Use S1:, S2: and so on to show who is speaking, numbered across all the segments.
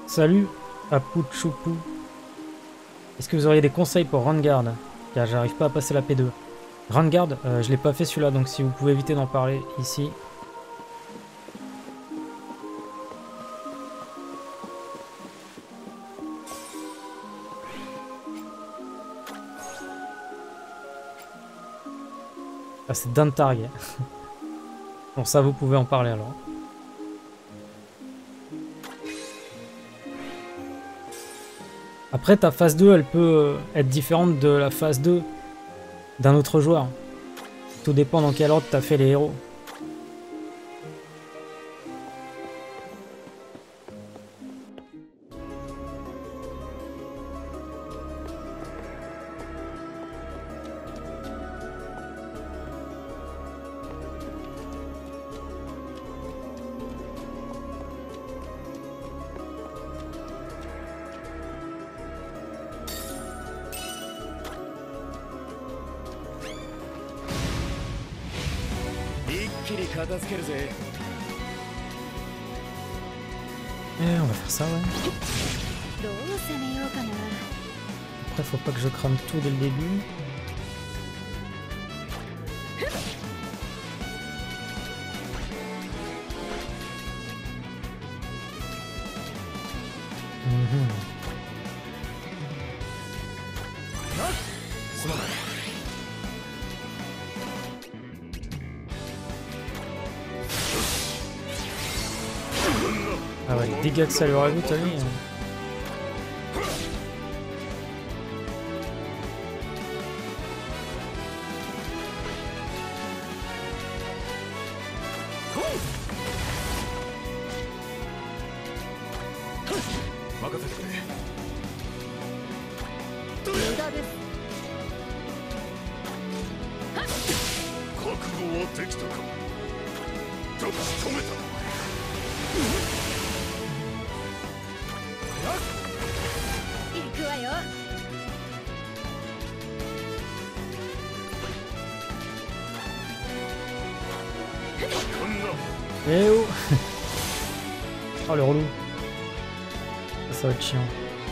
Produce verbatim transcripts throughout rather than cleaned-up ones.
S1: Salut Apuchoupu. Est-ce que vous auriez des conseils pour Rangard? Car j'arrive pas à passer la P deux. Rangard, euh, je l'ai pas fait celui-là, donc si vous pouvez éviter d'en parler ici. Ah, c'est Dantarg. Bon, ça, vous pouvez en parler alors. Après, ta phase deux, elle peut être différente de la phase deux d'un autre joueur. Tout dépend dans quel ordre tu as fait les héros. Eh, on va faire ça, ouais. Après, faut pas que je crame tout dès le début. Mhm. Ah ouais, les dégâts que ça lui rajoute à lui. Hein. Eh oh. Oh le relou. Ça, ça va être chiant.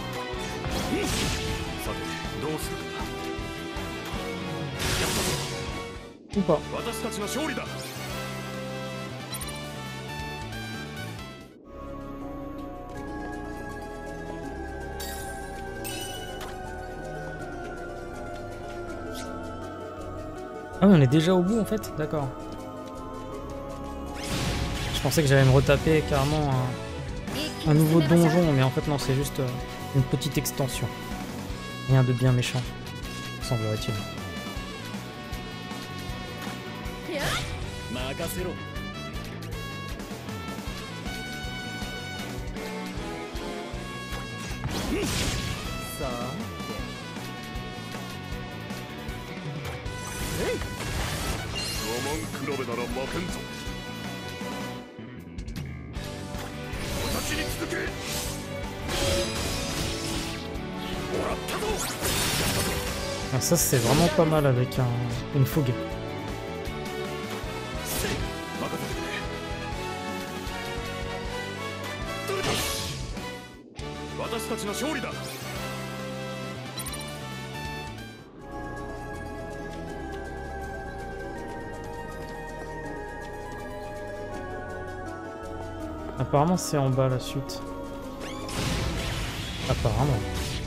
S1: Ou pas. Ah oui, on est déjà au bout en fait, d'accord. Je pensais que j'allais me retaper carrément un, un nouveau donjon, mais en fait non, c'est juste une petite extension. Rien de bien méchant, semblerait-il. Ah, ça c'est vraiment pas mal avec un, une fougue. Apparemment c'est en bas la suite. Apparemment.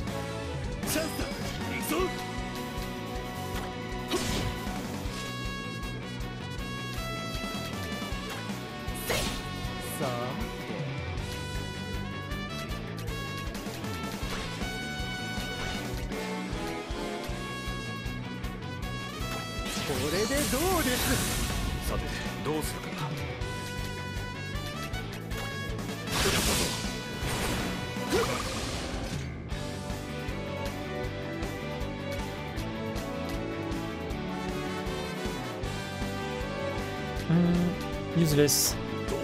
S1: Hmm, useless.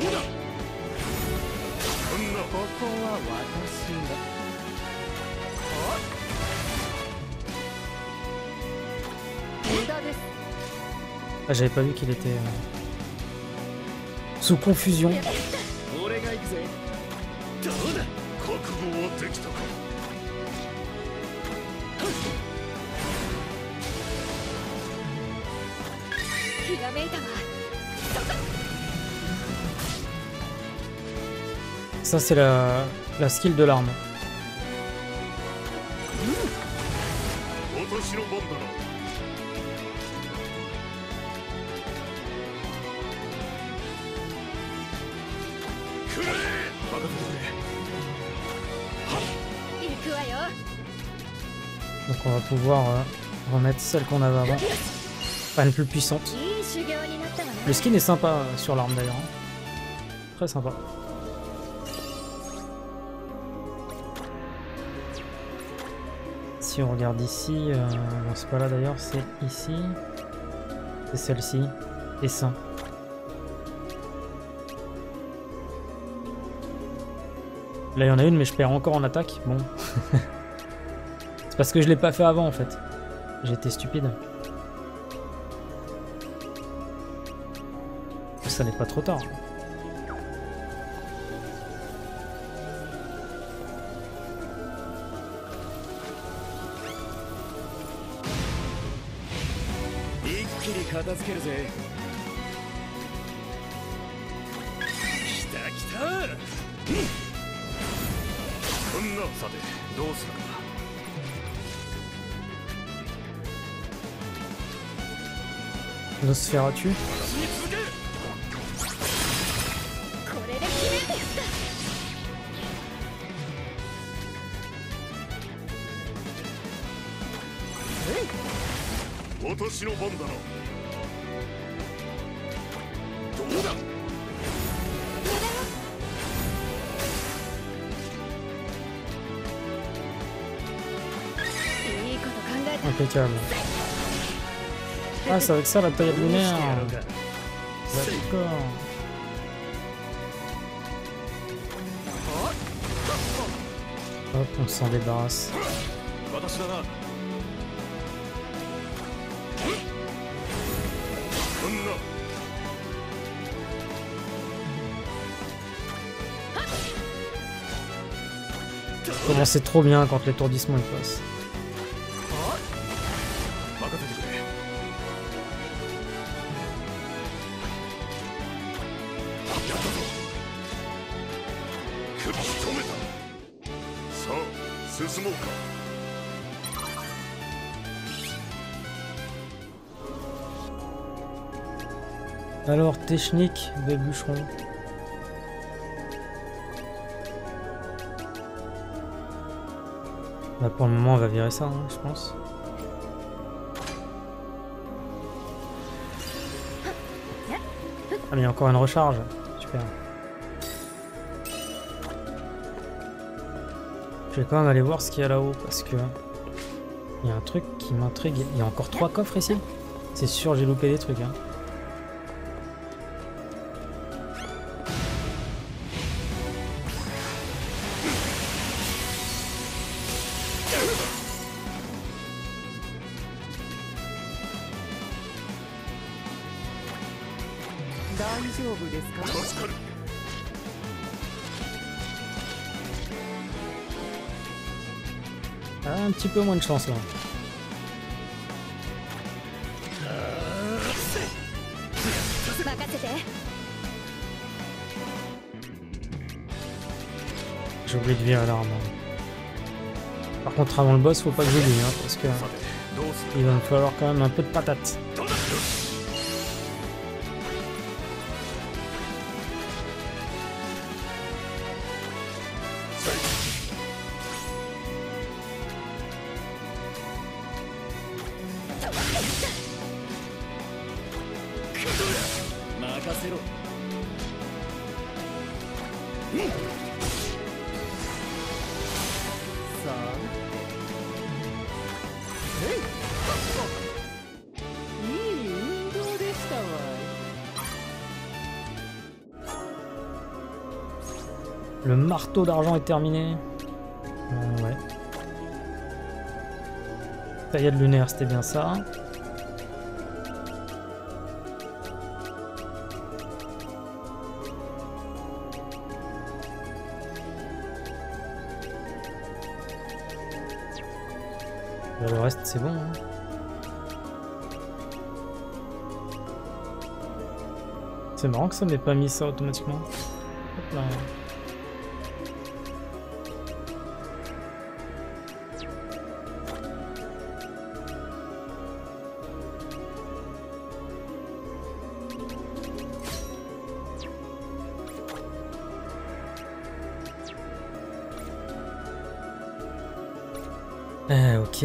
S1: Ah, j'avais pas vu qu'il était euh, sous confusion. Ça c'est la, la skill de l'arme. Donc on va pouvoir euh, remettre celle qu'on avait avant. Pas une plus puissante. Le skin est sympa euh, sur l'arme d'ailleurs. Très sympa. Si on regarde ici, euh, non c'est pas là d'ailleurs, c'est ici. C'est celle-ci. Et ça. Là il y en a une mais je perds encore en attaque. Bon. C'est parce que je l'ai pas fait avant en fait. J'étais stupide. Ça n'est pas trop tard. Nosferatu. Impeccable. Ah, c'est avec ça la taille lunaire. D'accord. Hop, on s'en débarrasse. Comment c'est trop bien quand l'étourdissement il passe. Alors, technique des bûcherons. Bah pour le moment, on va virer ça, hein, je pense. Ah, mais il y a encore une recharge. Super. Je vais quand même aller voir ce qu'il y a là-haut parce que il y a un truc qui m'intrigue. Il y a encore trois coffres ici. C'est sûr, j'ai loupé des trucs. Hein. Ah, un petit peu moins de chance là. J'ai oublié de virer l'arme. Par contre avant le boss faut pas que j'oublie hein, parce que il va me falloir quand même un peu de patate. Le marteau d'argent est terminé. Euh, ouais. Taillade lunaire, c'était bien ça. Bah, le reste c'est bon. Hein. C'est marrant que ça m'ait pas mis ça automatiquement. Hop là. Euh, ok.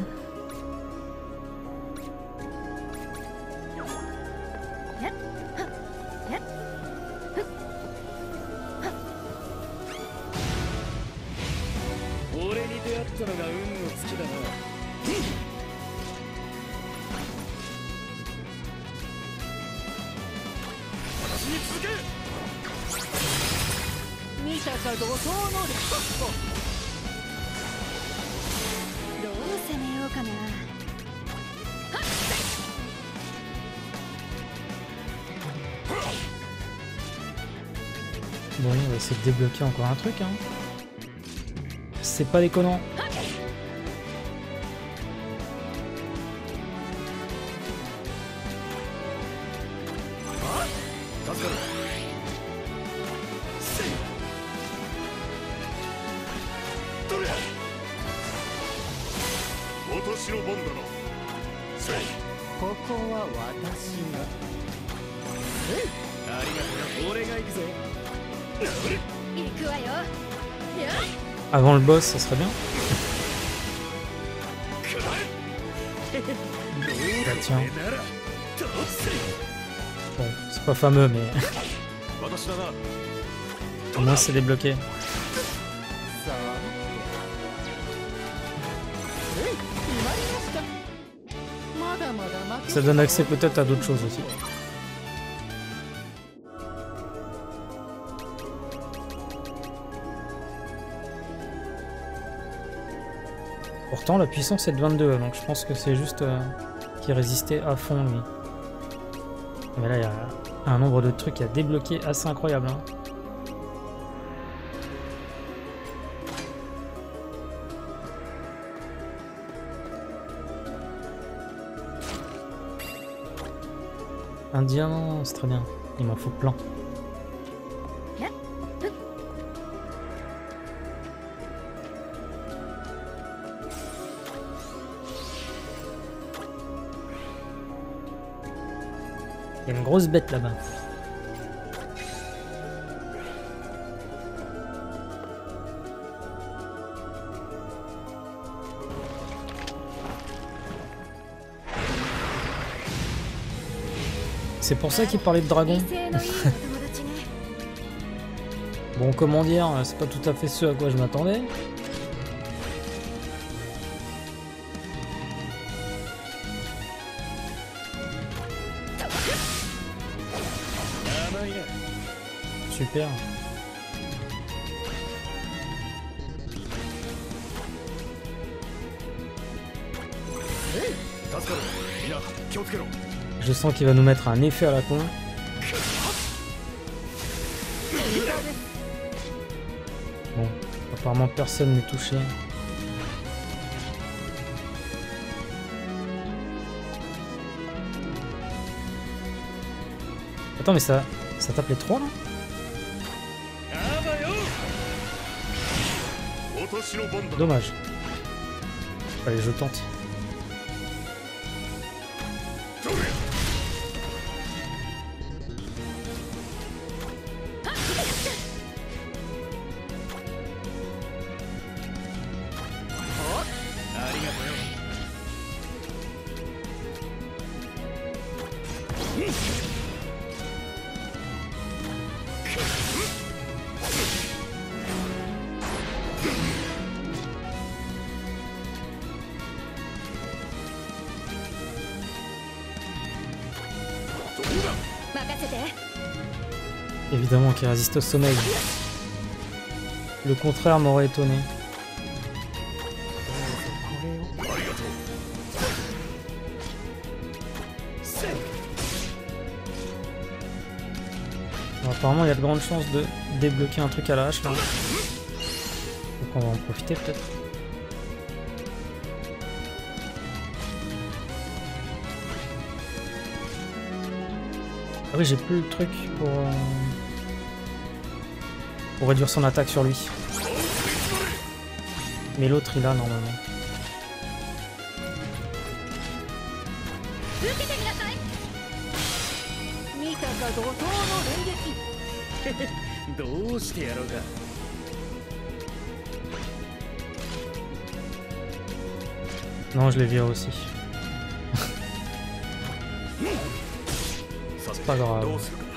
S1: Bon, on va essayer de débloquer encore un truc, hein. C'est pas déconnant. Avant le boss, ça serait bien. Ah, tiens. Bon, c'est pas fameux, mais au moins c'est débloqué. Ça donne accès peut-être à d'autres choses aussi. Pourtant la puissance est de vingt-deux, donc je pense que c'est juste euh, qu'il résistait à fond lui. Mais là il y a un nombre de trucs à débloquer assez incroyable. Hein. Un diamant, c'est très bien. Il m'en faut plein. Il y a une grosse bête là-bas. C'est pour ça qu'il parlait de dragon. Bon, comment dire, c'est pas tout à fait ce à quoi je m'attendais. Super. Je sens qu'il va nous mettre un effet à la con. Bon, apparemment personne n'est touché. Attends, mais ça, ça tape les trois là? Dommage. Allez, je tente. Évidemment qu'il résiste au sommeil. Le contraire m'aurait étonné. Bon, apparemment il y a de grandes chances de débloquer un truc à la hache là. Donc on va en profiter peut-être. Ah oui, j'ai plus le truc pour, euh, pour réduire son attaque sur lui. Mais l'autre il a normalement. Non, je les vire aussi. C'est pas grave.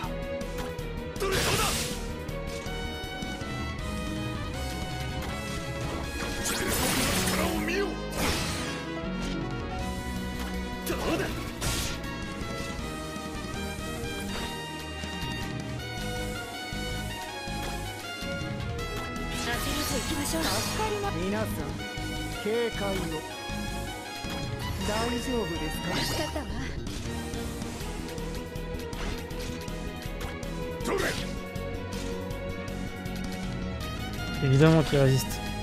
S1: Évidemment qu'il résiste.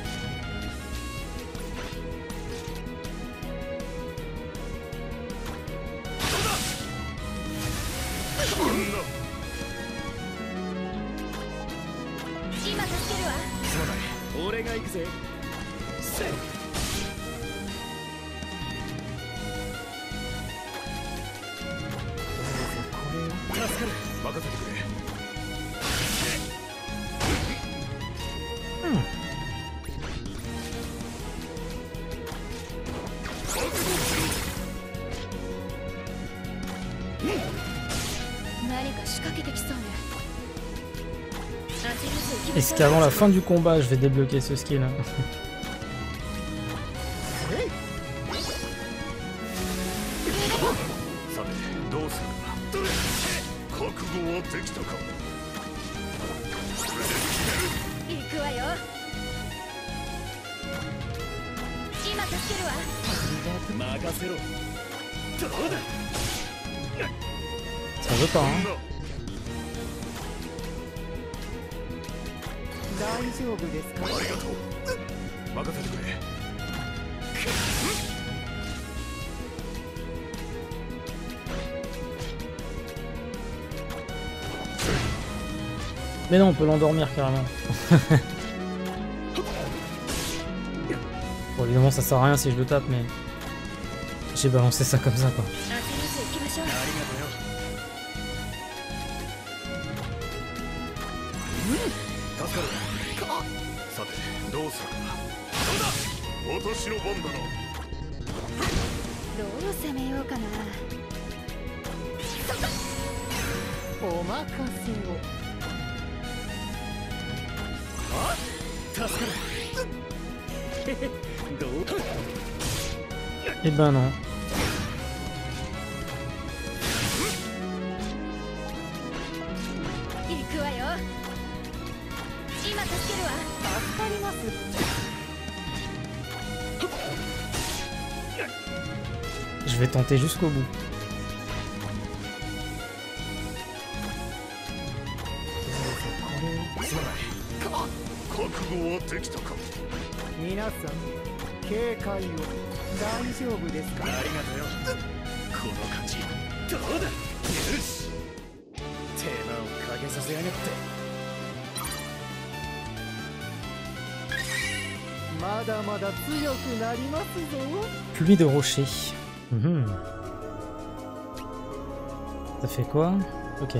S1: Est-ce qu'avant la fin du combat, je vais débloquer ce skill? Ça veut pas, hein? Mais non, on peut l'endormir carrément. Bon, évidemment, ça sert à rien si je le tape, mais j'ai balancé ça comme ça, quoi. Eh ben non. Je vais tenter jusqu'au bout. Pluie de rochers. Mmh. Ça fait quoi? Ok.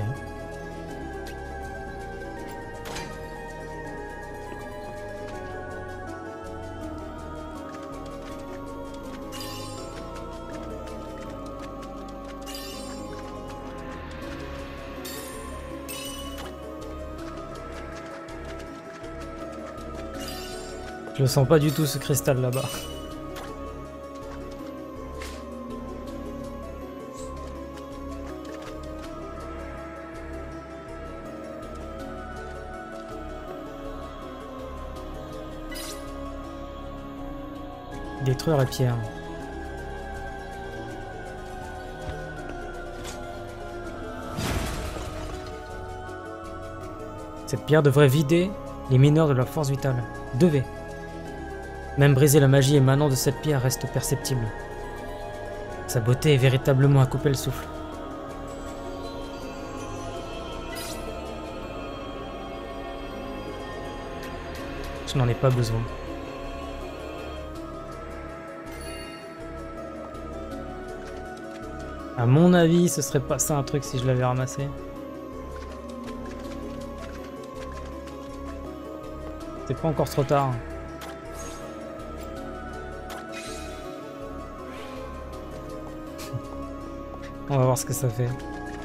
S1: Je le sens pas du tout ce cristal là-bas. Détruire la pierre. Cette pierre devrait vider les mineurs de leur force vitale. Devait. Même briser la magie émanant de cette pierre reste perceptible. Sa beauté est véritablement à couper le souffle. je n'en ai pas besoin. À mon avis, ce serait pas ça un truc si je l'avais ramassé. C'est pas encore trop tard. On va voir ce que ça fait.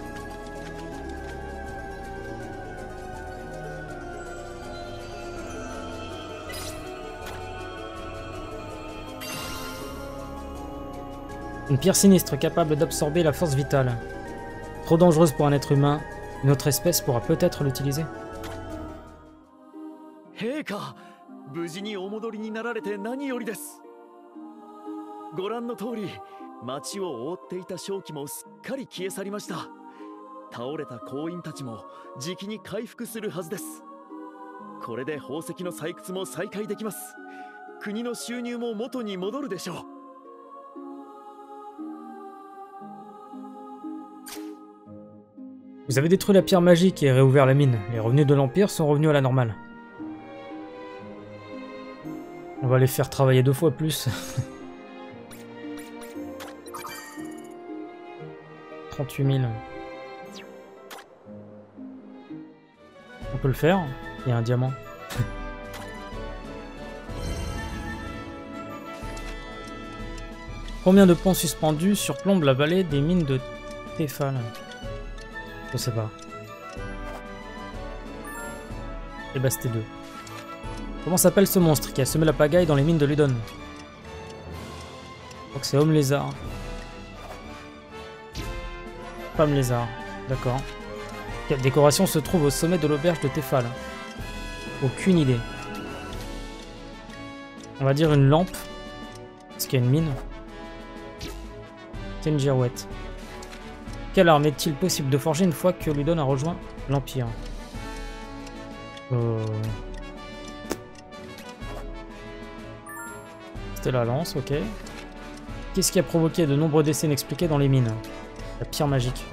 S1: Une pierre sinistre capable d'absorber la force vitale. Trop dangereuse pour un être humain, une autre espèce pourra peut-être l'utiliser.
S2: Heika, 無事にお戻りになられて何よりです。ご覧の通り、町を覆っていた瘴気もすっかり消え去りました。倒れた工員たちもじきに回復するはずです。これで宝石の採掘も再開できます。国の収入も元に戻るでしょう。
S1: Vous avez détruit la pierre magique et réouvert la mine. Les revenus de l'Empire sont revenus à la normale. On va les faire travailler deux fois plus. trente-huit mille. On peut le faire. Il y a un diamant. Combien de ponts suspendus surplombent la vallée des mines de Tefal? Je sais pas. Et bah c'était deux. Comment s'appelle ce monstre qui a semé la pagaille dans les mines de Ludon? Je crois que c'est homme lézard. Femme lézard. D'accord. Quelle décoration se trouve au sommet de l'auberge de Tefal? Aucune idée. On va dire une lampe. Parce qu'il y a une mine. C'est une girouette. Quelle arme est-il possible de forger une fois que Ludon a rejoint l'Empire? euh... C'était la lance, ok. Qu'est-ce qui a provoqué de nombreux décès inexpliqués dans les mines? La pierre magique.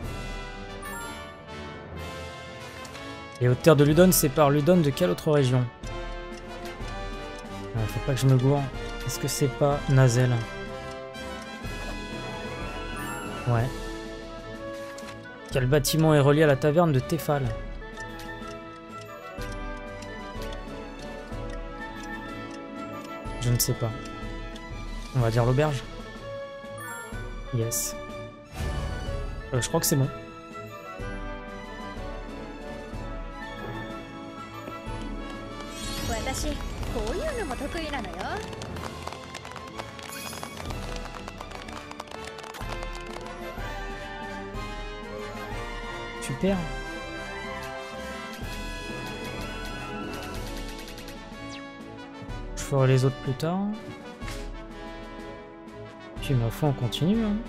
S1: Les hautes terres de Ludon séparent Ludon de quelle autre région? ah, Faut pas que je me gourre. Est-ce que c'est pas Nazel? Ouais. Quel bâtiment est relié à la taverne de Tefal? Je ne sais pas. On va dire l'auberge. Yes. Euh, je crois que c'est bon. Super. Je ferai les autres plus tard. Puis ma foi on continue. Hein.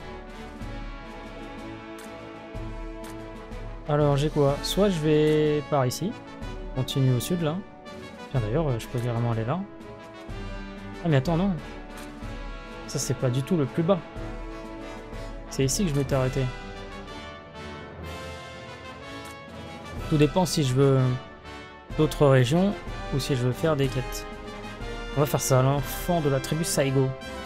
S1: Alors j'ai quoi? Soit je vais par ici. Continue au sud là. Tiens d'ailleurs je peux carrément aller là. Ah mais attends non. Ça c'est pas du tout le plus bas. C'est ici que je m'étais arrêté. Tout dépend si je veux d'autres régions ou si je veux faire des quêtes. On va faire ça, l'enfant de la tribu Saigo.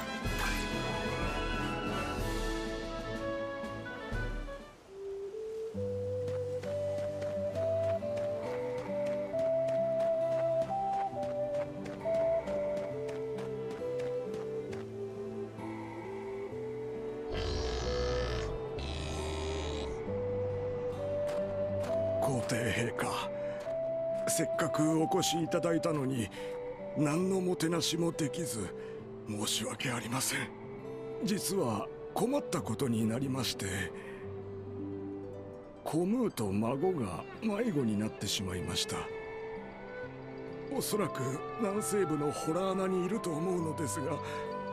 S3: 陛下、せっかくお越しいただいたのに何のもてなしもできず申し訳ありません。実は困ったことになりまして、コムーと孫が迷子になってしまいました。おそらく南西部の洞穴にいると思うのですが、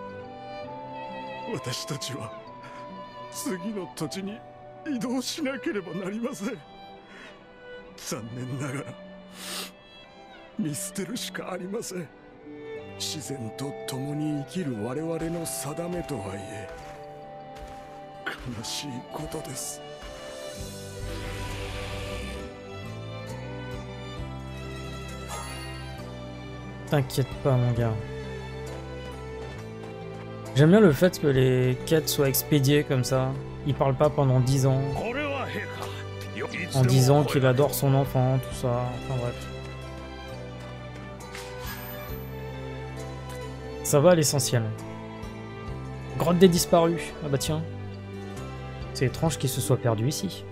S3: 私たちは次の土地に移動しなければなりません。残念ながら見捨てるしかありません。自然と共に生きる我々の定めとはいえ悲しいことです。
S1: T'inquiète pas, mon gars. J'aime bien le fait que les quêtes soient expédiées comme ça. Il parle pas pendant dix ans. En disant qu'il adore son enfant, tout ça. Enfin bref. Ça va à l'essentiel. Grotte des disparus. Ah bah tiens. C'est étrange qu'il se soit perdu ici.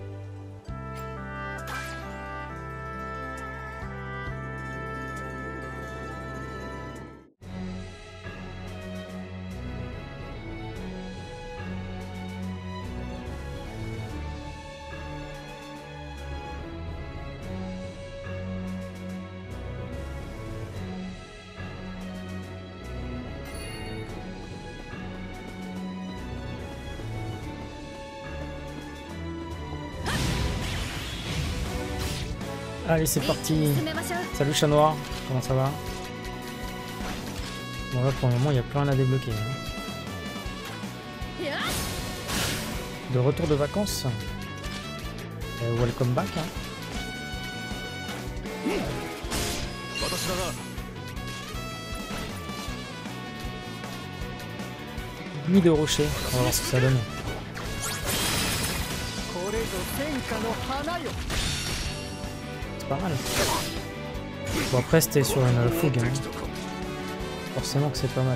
S1: Allez, c'est parti. Salut chat noir, comment ça va? Bon là pour le moment il n'y a plus rien à débloquer. Hein. De retour de vacances. Euh, welcome back. Hein. Nuit de rocher, on va voir ce que ça donne. Pas mal. Bon après c'était sur une fougue, hein. Forcément que c'est pas mal.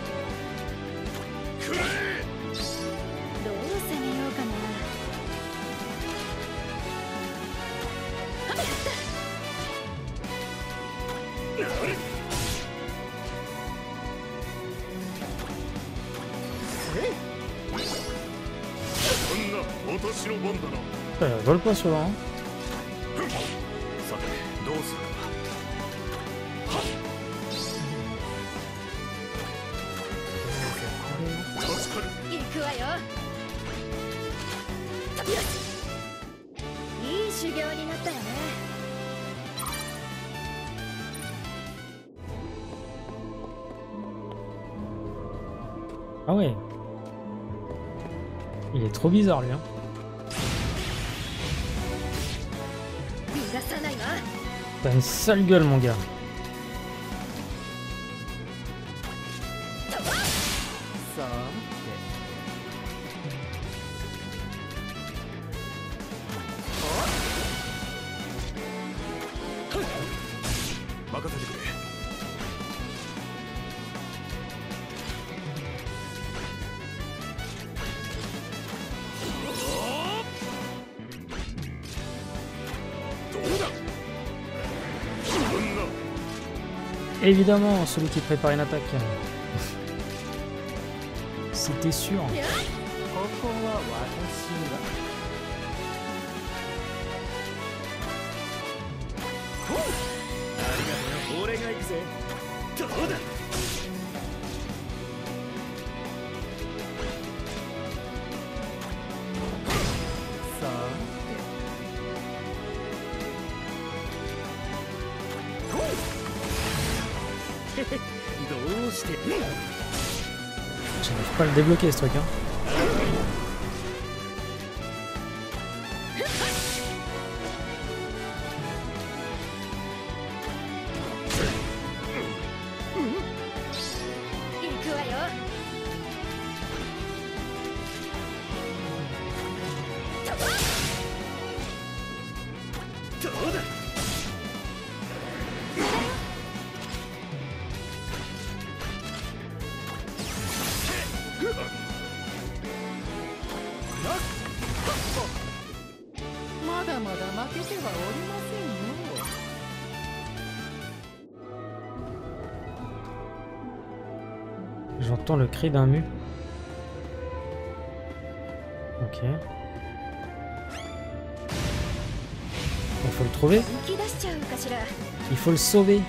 S1: Ça rigole pas celui-là, hein. Ah ouais. Il est trop bizarre lui, hein. T'as une sale gueule mon gars. Évidemment, celui qui prépare une attaque. C'était sûr. J'arrive pas à le débloquer ce truc, hein. J'entends le cri d'un mu. Ok. Il faut le trouver. Il faut le sauver.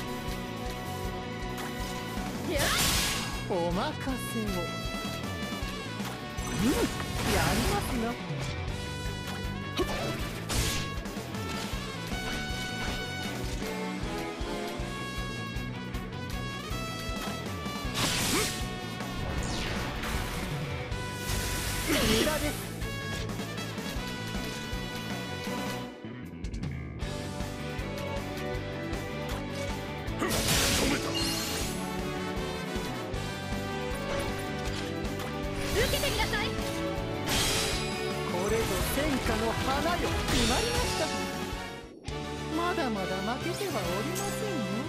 S4: の花よ、決まりました。まだまだ負けてはおりませんよ。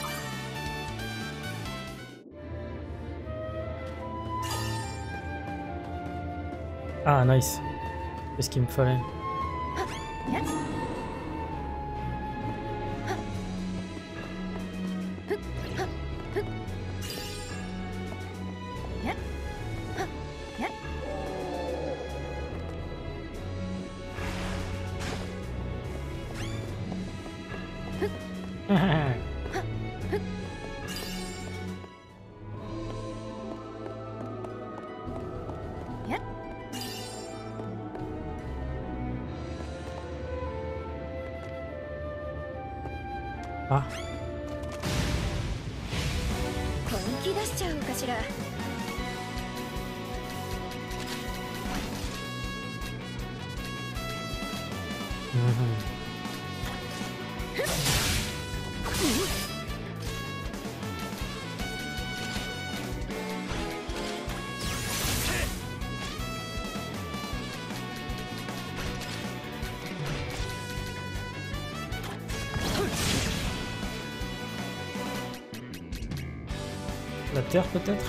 S1: Ah, nice. C'est ce qu'il me fallait. Ah.
S5: 本気出しちゃうかしら。
S1: La terre peut-être?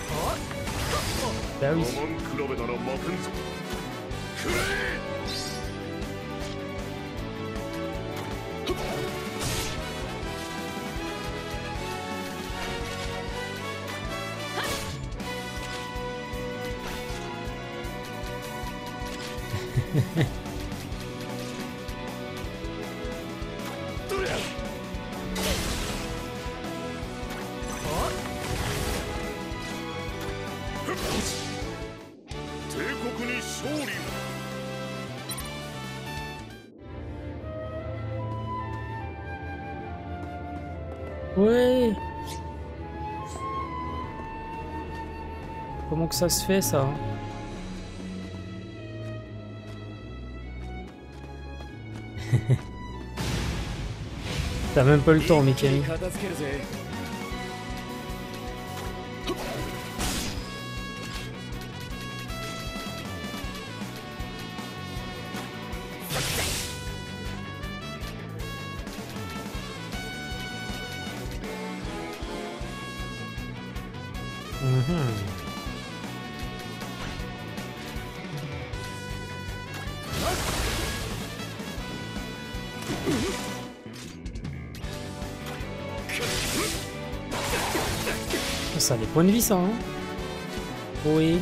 S1: Bah oui. Ouais. Comment que ça se fait ça? T'as même pas le temps, Mikami. Ça a des points de vie ça, hein? Oui.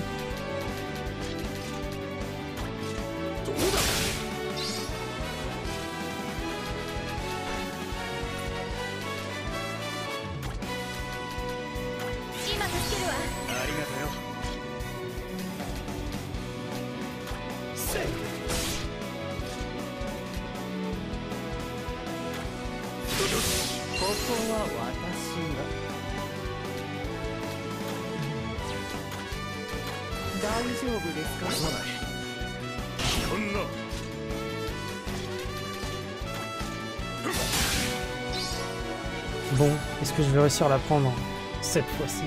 S1: Bon, est-ce que je vais réussir à la prendre cette fois-ci?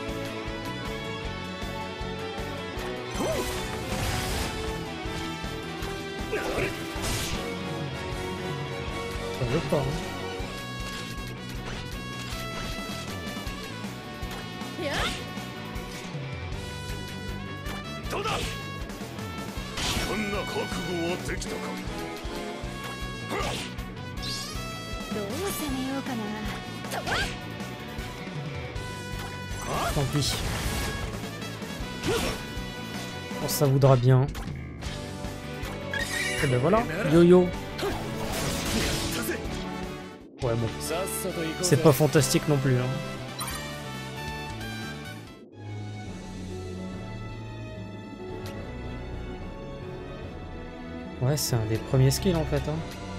S1: Ça veut pas, hein. Tant pis. Bon, ça voudra bien. Et ben voilà, yo-yo. Ouais bon. C'est pas fantastique non plus. Hein. Ouais, c'est un des premiers skills en fait. Hein.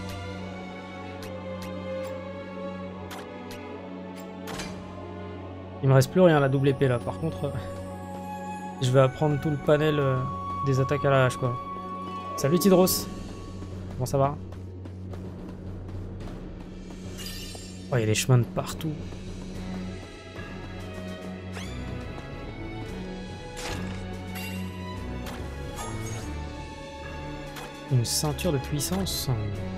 S1: Il me reste plus rien à la double épée là. Par contre, euh, je vais apprendre tout le panel euh, des attaques à la hache quoi. Salut Tidros. Comment ça va? Oh, il y a des chemins de partout. Une ceinture de puissance.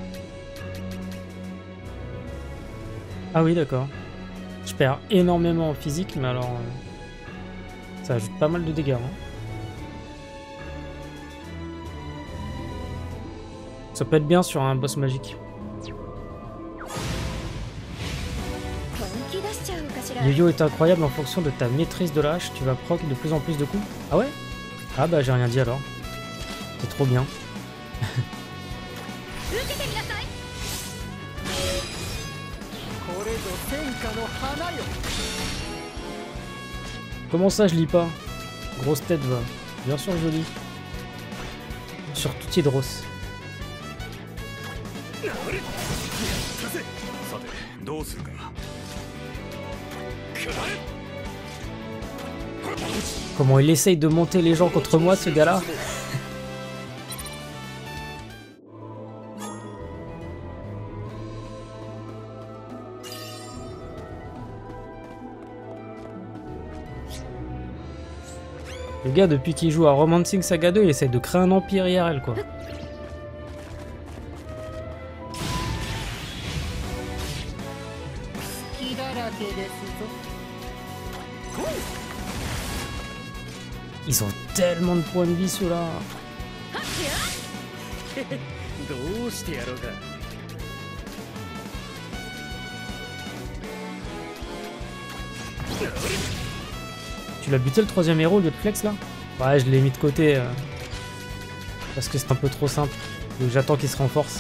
S1: Ah oui, d'accord. Je perds énormément en physique, mais alors... euh, ça ajoute pas mal de dégâts. Hein. Ça peut être bien sur un boss magique. Le yo-yo est incroyable en fonction de ta maîtrise de la hache. Tu vas proc de plus en plus de coups. Ah ouais? Ah bah j'ai rien dit alors. C'est trop bien. Comment ça je lis pas? Grosse tête va. Bien sûr je lis. Surtout Tidros.
S3: さてどうするか。
S1: Comment il essaye de monter les gens contre moi ce gars-là? Le gars, depuis qu'il joue à Romancing Saga deux, il essaie de créer un empire I R L, quoi. Ils ont tellement de points de vie, ceux-là.
S2: どうしてやろうか。
S1: Tu l'as buté le troisième héros au lieu de flex là? Ouais, je l'ai mis de côté euh, parce que c'est un peu trop simple. Donc j'attends qu'il se renforce.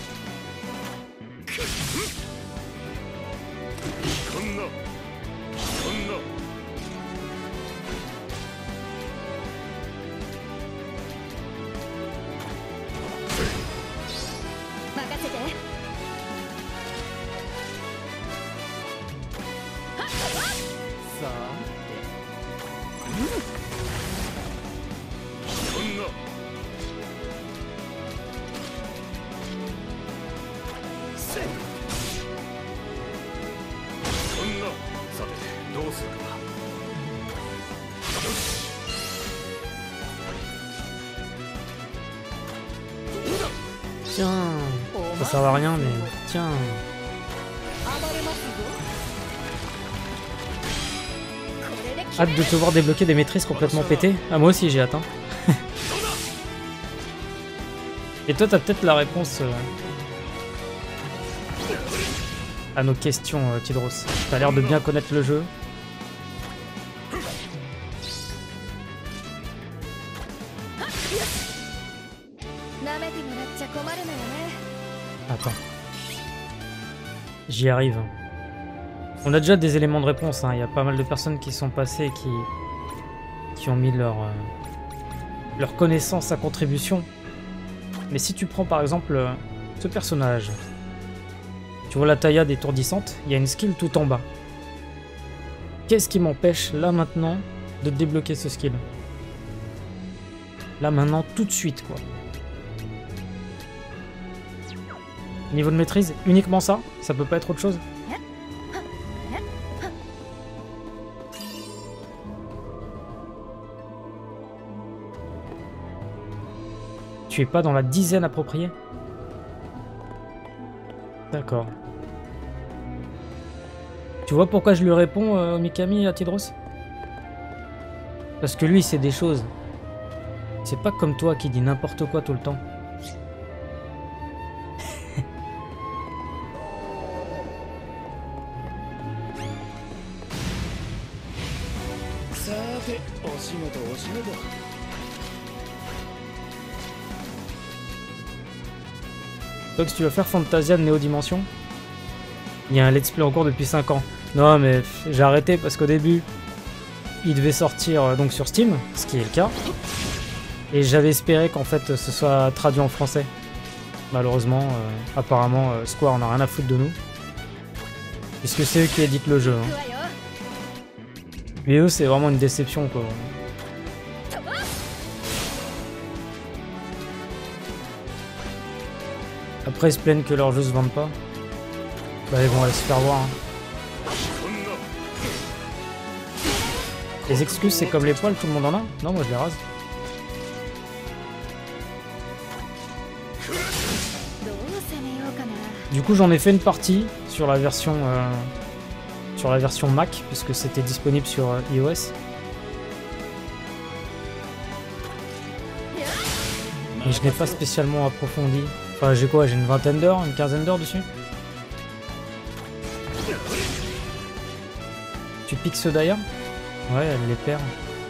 S1: Tiens, ça sert à rien mais tiens. Hâte de te voir débloquer des maîtrises complètement pétées. Ah moi aussi j'ai hâte. Hein. Et toi t'as peut-être la réponse euh, à nos questions, euh, Tidros. T'as l'air de bien connaître le jeu. Attends. J'y arrive. On a déjà des éléments de réponse, hein. Il y a pas mal de personnes qui sont passées et qui, qui ont mis leur, euh, leur connaissance à contribution. Mais si tu prends par exemple euh, ce personnage, tu vois la taillade étourdissante, il y a une skill tout en bas. Qu'est-ce qui m'empêche là maintenant de débloquer ce skill? Là maintenant, tout de suite quoi. Niveau de maîtrise, uniquement ça? Ça peut pas être autre chose? Tu es pas dans la dizaine appropriée? D'accord. Tu vois pourquoi je lui réponds euh, Mikami à Tidros? Parce que lui, c'est des choses. C'est pas comme toi qui dis n'importe quoi tout le temps. Donc si tu veux faire Fantasia de Néo Dimension, il y a un let's play en cours depuis cinq ans. Non mais j'ai arrêté parce qu'au début, il devait sortir euh, donc sur Steam, ce qui est le cas. Et j'avais espéré qu'en fait ce soit traduit en français. Malheureusement, euh, apparemment euh, Square en a rien à foutre de nous. Puisque c'est eux qui éditent le jeu. Hein. Mais eux c'est vraiment une déception quoi. Après ils se plaignent que leurs jeux se vendent pas. Bah ils vont aller se faire voir. Hein. Les excuses c'est comme les poils, tout le monde en a? Non moi je les rase. Du coup, j'en ai fait une partie sur la version euh, sur la version Mac, puisque c'était disponible sur euh, iOS. Mais je n'ai pas spécialement approfondi. Enfin, j'ai quoi? J'ai une vingtaine d'heures, une quinzaine d'heures dessus. Tu piques ceux d'ailleurs? Ouais, elle les perd.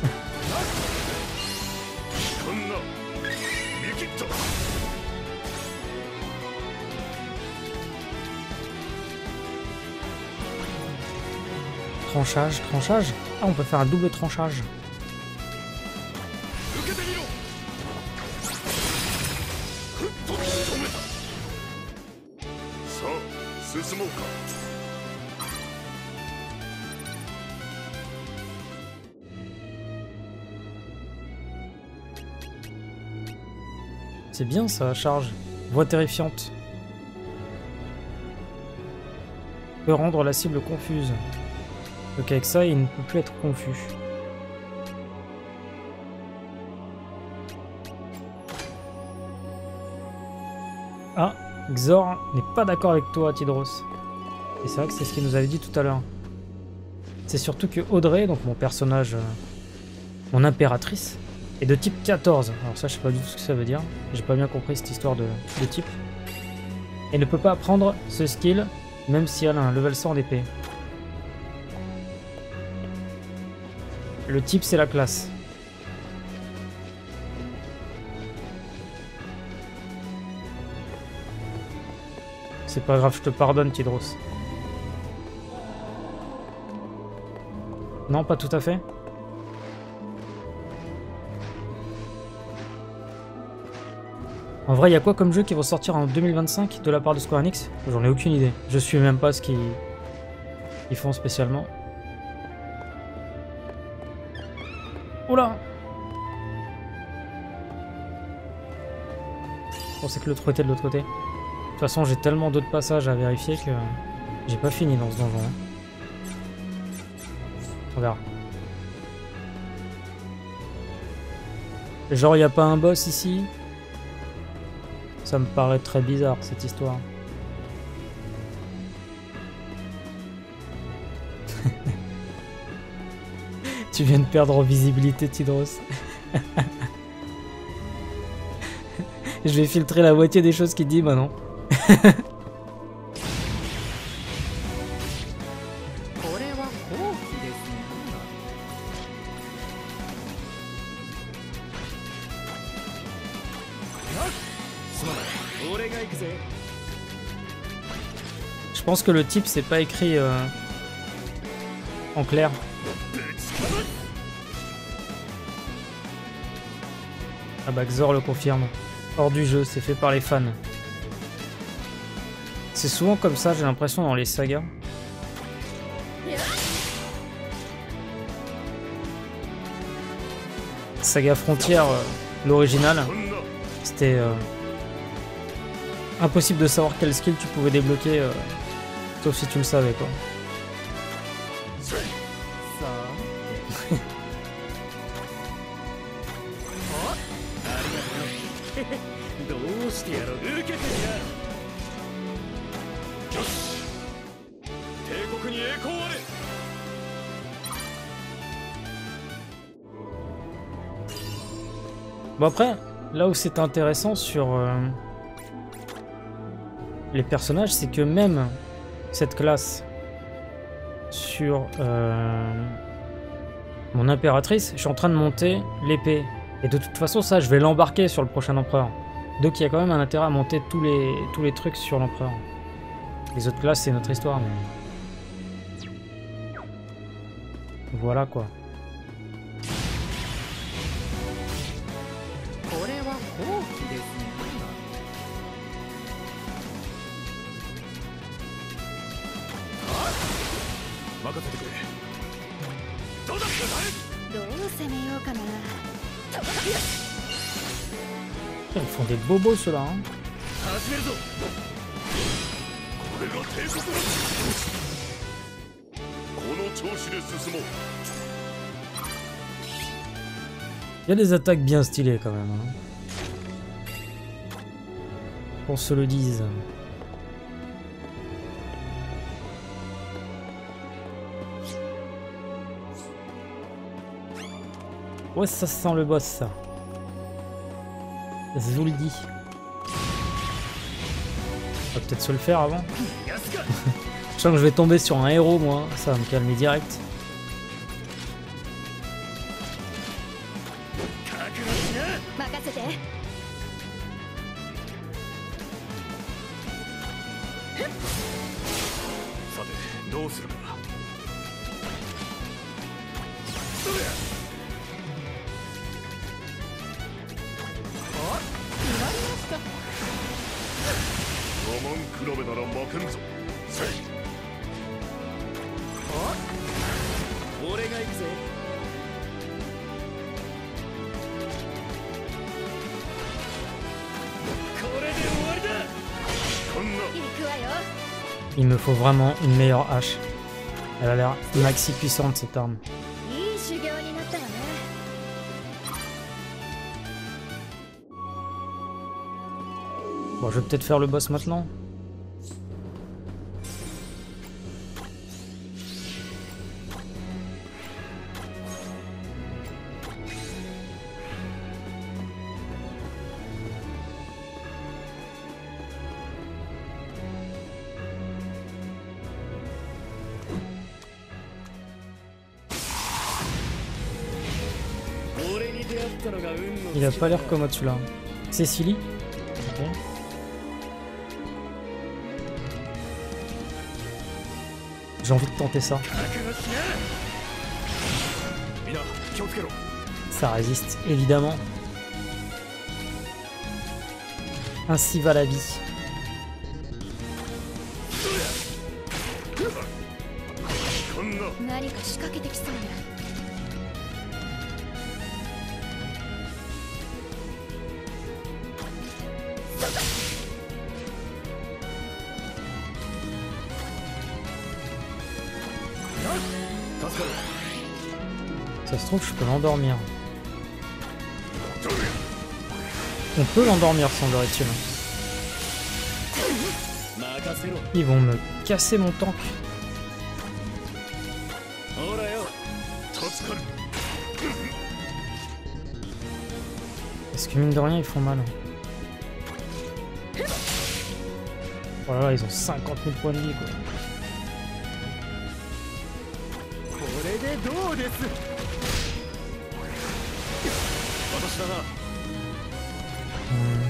S1: Tranchage, tranchage. Ah, on peut faire un double tranchage.
S3: 進もうか。
S1: C'est bien ça, charge. Voix terrifiante. Peut rendre la cible confuse. Donc avec ça, il ne peut plus être confus. Ah, Xor n'est pas d'accord avec toi, Tidros. Et c'est vrai que c'est ce qu'il nous avait dit tout à l'heure. C'est surtout que Audrey, donc mon personnage, euh, mon impératrice, est de type quatorze. Alors ça, je sais pas du tout ce que ça veut dire. J'ai pas bien compris cette histoire de, de type. Et ne peut pas apprendre ce skill, même si elle a un level cent d'épée. Le type, c'est la classe. C'est pas grave, je te pardonne, Tidros. Non, pas tout à fait. En vrai, il y a quoi comme jeu qui va sortir en deux mille vingt-cinq de la part de Square Enix? J'en ai aucune idée. Je suis même pas ce qu'ils ils font spécialement. Oula! Je pensais que l'autre était de l'autre côté. De toute façon, j'ai tellement d'autres passages à vérifier que j'ai pas fini dans ce donjon. Hein. On verra. Genre, y a pas un boss ici? Ça me paraît très bizarre, cette histoire. Tu viens de perdre en visibilité, Tidros. Je vais filtrer la moitié des choses qu'il dit maintenant. Je pense que le type c'est pas écrit euh, en clair. Ah bah Xor le confirme. Hors du jeu, c'est fait par les fans. C'est souvent comme ça, j'ai l'impression, dans les sagas. Saga Frontière, euh, l'original, c'était euh, impossible de savoir quel skill tu pouvais débloquer, euh, sauf si tu le savais, quoi. Bon après, là où c'est intéressant sur euh, les personnages, c'est que même cette classe sur euh, mon impératrice, je suis en train de monter l'épée. Et de toute façon, ça, je vais l'embarquer sur le prochain empereur. Donc il y a quand même un intérêt à monter tous les, tous les trucs sur l'empereur. Les autres classes, c'est notre histoire. Mais... voilà quoi. Ils font des bobos ceux-là. Hein. Il y a des attaques bien stylées quand même. Hein. Qu'on se le dise. Ouais, ça sent le boss, ça. Zuldi. On va peut-être se le faire avant. Je sens que je vais tomber sur un héros, moi. Ça va me calmer direct. Il me faut vraiment une meilleure hache. Elle a l'air maxi puissante cette arme. Bon, je vais peut-être faire le boss maintenant. Il a pas l'air commode celui-là. Cécilie. Ok. J'ai envie de tenter ça. Ça résiste, évidemment. Ainsi va la vie. Ça se trouve, je peux l'endormir. On peut l'endormir, semblerait-il. Ils vont me casser mon tank. Parce que mine de rien, ils font mal. Oh là là, ils ont cinquante mille points de vie, quoi. Hmm.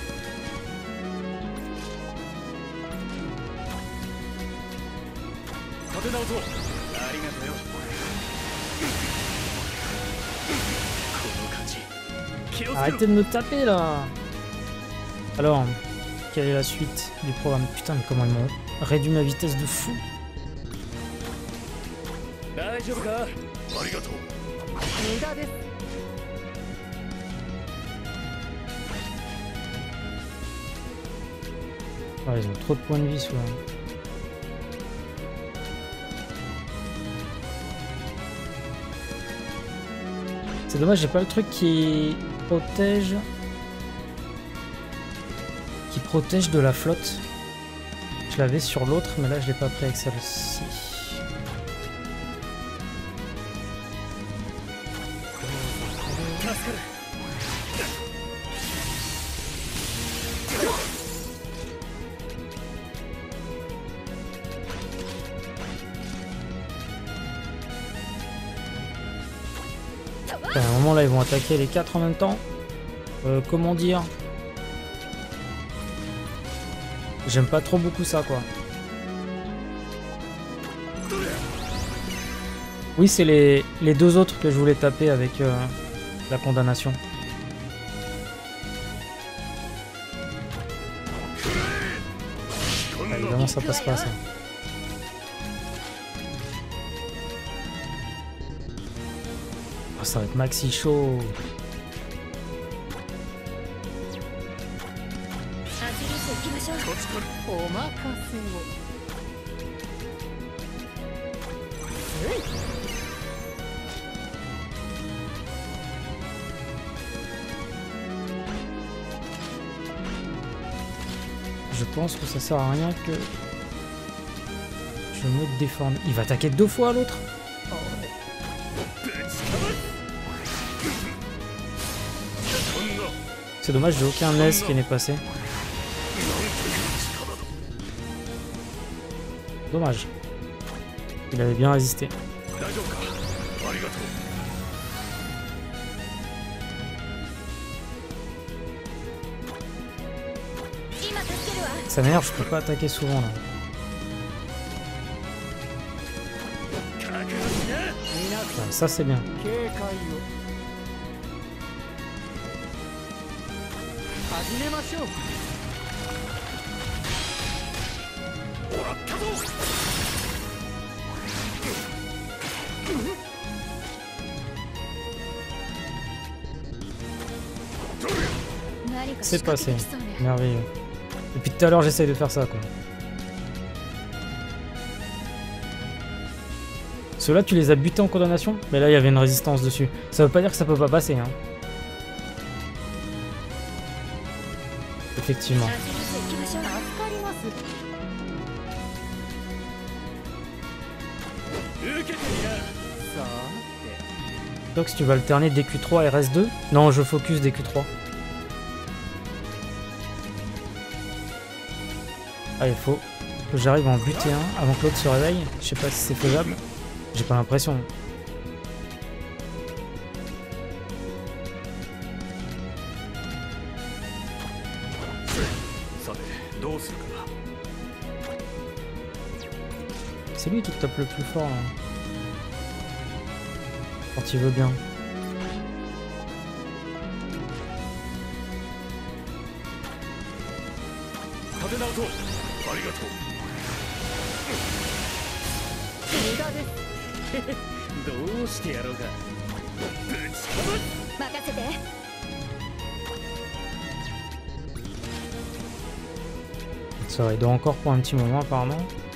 S1: Arrêtez de me taper là. Alors, quelle est la suite du programme? Putain, mais comment ils m'ont réduit ma vitesse de fou. Ah, ils ont trop de points de vie souvent. C'est dommage, j'ai pas le truc qui protège qui protège de la flotte. Je l'avais sur l'autre, mais là je l'ai pas pris avec celle-ci. À un moment là ils vont attaquer les quatre en même temps. Euh, comment dire? J'aime pas trop beaucoup ça quoi. Oui c'est les, les deux autres que je voulais taper avec euh, la condamnation. Ah, évidemment ça passe pas ça. Ça va être maxi chaud. Je pense que ça sert à rien que je me déforme. Il va attaquer deux fois l'autre. C'est dommage, j'ai aucun aise qui n'est passé. Dommage. Il avait bien résisté. Ça m'énerve, je peux pas attaquer souvent là. Ouais, ça c'est bien. C'est passé. Merveilleux. Depuis tout à l'heure j'essaye de faire ça quoi. Ceux-là tu les as butés en condamnation? Mais là il y avait une résistance dessus. Ça veut pas dire que ça peut pas passer hein. Effectivement. Donc si tu vas alterner D Q trois et R S deux. Non, je focus D Q trois. Ah, il faut que j'arrive à en buter un avant que l'autre se réveille. Je sais pas si c'est faisable. J'ai pas l'impression. C'est lui qui te tape le plus fort là. Quand il veut bien. Ça va, il doit encore pour un petit moment apparemment.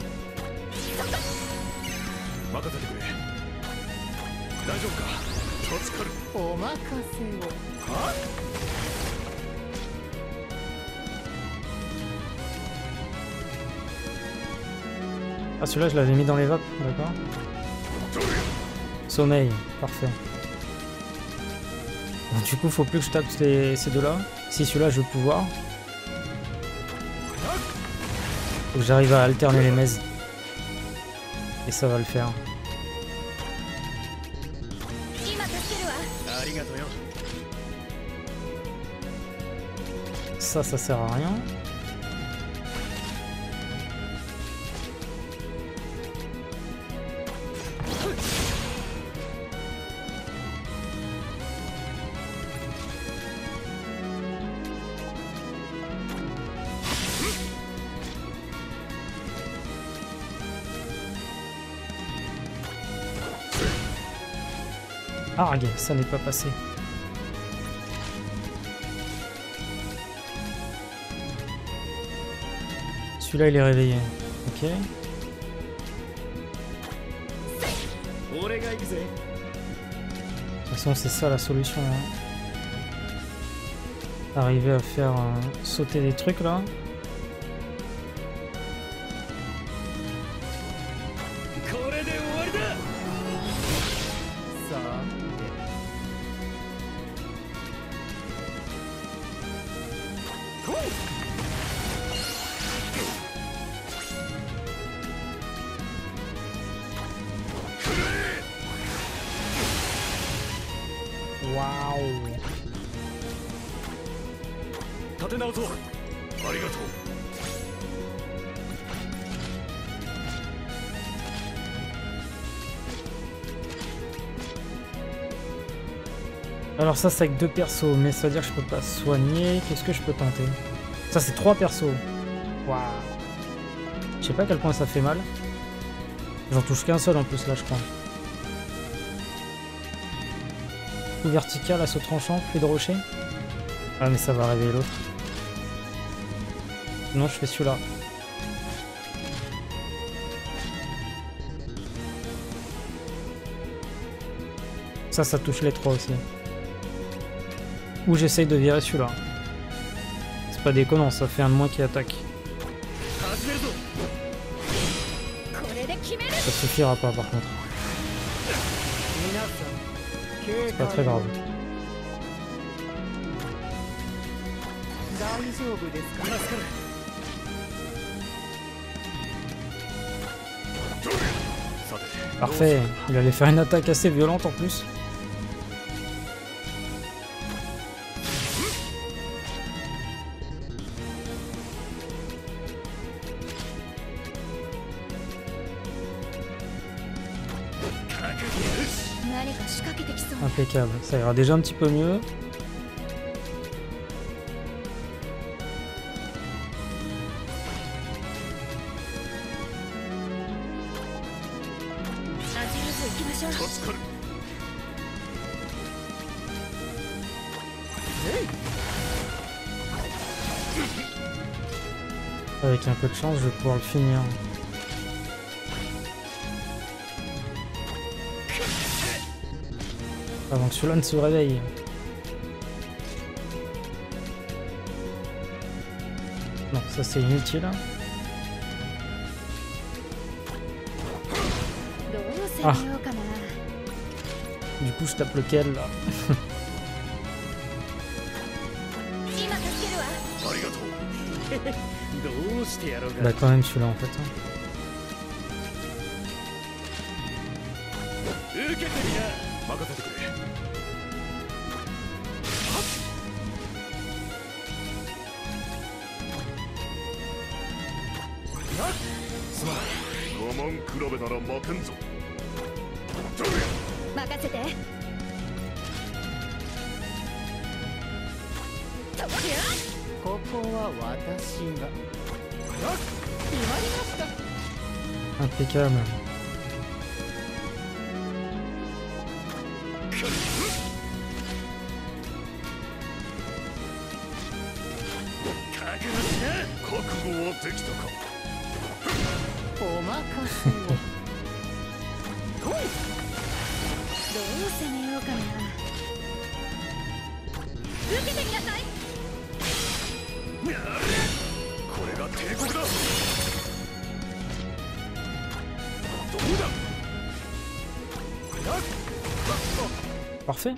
S1: Ah celui-là je l'avais mis dans les vapes, d'accord. Sommeil, parfait. Donc, du coup faut plus que je tape ces, ces deux-là. Si celui-là je veux pouvoir. Faut que j'arrive à alterner les mèzes. Et ça va le faire. Ça, ça sert à rien. Arg, ça n'est pas passé. Celui-là il est réveillé. Ok. De toute façon c'est ça la solution. Hein. Arriver à faire euh, sauter des trucs là. Waouh. Alors ça c'est avec deux persos, mais ça veut dire que je peux pas soigner. Qu'est-ce que je peux tenter? Ça c'est trois persos. Waouh. Je sais pas à quel point ça fait mal. J'en touche qu'un seul en plus là je crois. Coup vertical, assaut tranchant, pluie de rocher. Ah mais ça va réveiller l'autre. Non je fais celui-là. Ça, ça touche les trois aussi. Ou j'essaye de virer celui-là. C'est pas déconnant, ça fait un de moins qui attaque. Ça suffira pas par contre. C'est pas très grave.
S4: 大丈夫ですか？
S2: 助かる。
S1: Parfait, il allait faire une attaque assez violente en plus. Impeccable, ça ira déjà un petit peu mieux. Avec un peu de chance, je vais pouvoir le finir. Avant que celui-là ne se réveille. Non, ça c'est inutile. Ah. Du coup, je tape lequel là? Bah quand même celui-là en fait. Impeccable. Parfait.